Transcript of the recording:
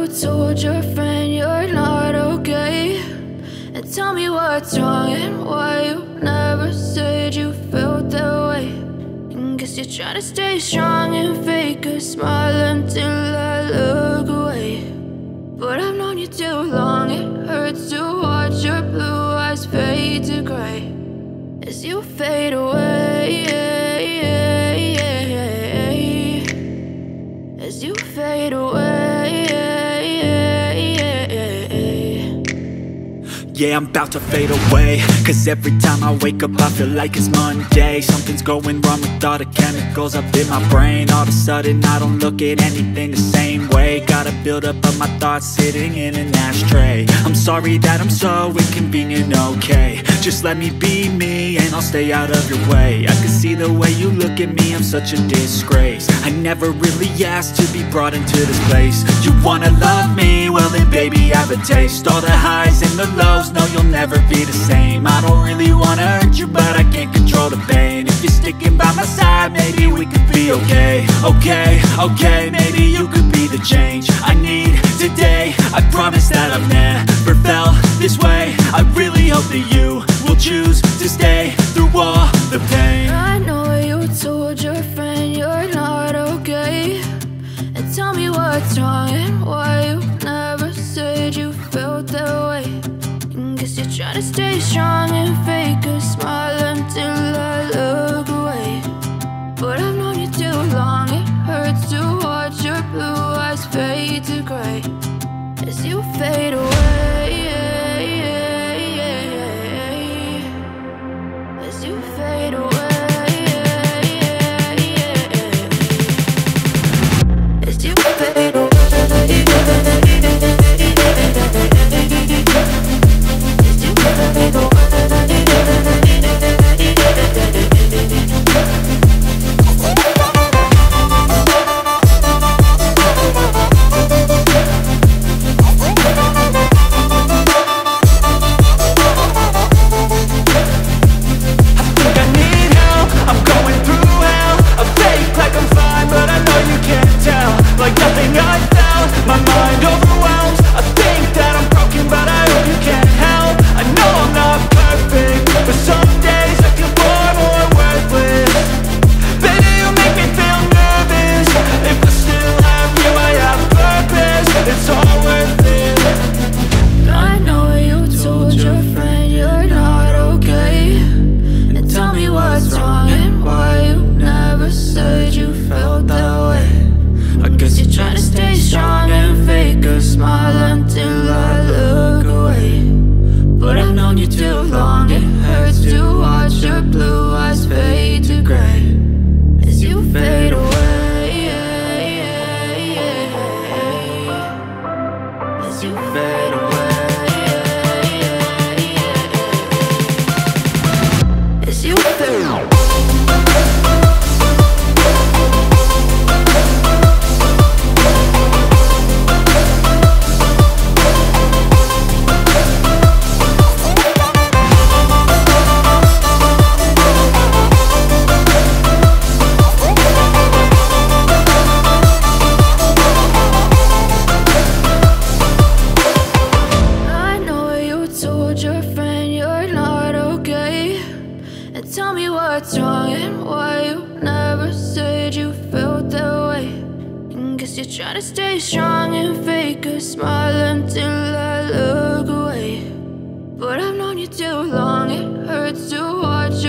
told your friend you're not okay? And tell me what's wrong and why you never said you felt that way. And guess you're trying to stay strong and fake a smile until I look away. But I've known you too long, it hurts to watch your blue eyes fade to gray as you fade away, as you fade away. Yeah, I'm about to fade away, cause every time I wake up I feel like it's Monday. Something's going wrong with all the chemicals up in my brain. All of a sudden I don't look at anything the same way. Gotta build up of my thoughts sitting in an ashtray. I'm sorry that I'm so inconvenient, okay? Just let me be me and I'll stay out of your way. I can see the way you look at me, I'm such a disgrace. I never really asked to be brought into this place. You wanna love me? Well then baby, have a taste. All the highs and the lows, no, you'll never be the same. I don't really wanna hurt you, but I can't control the pain. If you're sticking by my side, maybe we could be okay. Okay, maybe you could be the change I need today. I promise that I've never felt this way. I really hope that you will choose to stay through all the pain. I know you told your friend you're not okay. And tell me what's wrong and why you never said you felt that way. Guess you're trying to stay strong and fake a smile until I look away. But I've known you too long, it hurts to watch your blue eyes fade to gray as you fade away, as you fade away, as you fade away. Try to stay strong and fake a smile until I look away. But I've known you too long, it hurts to watch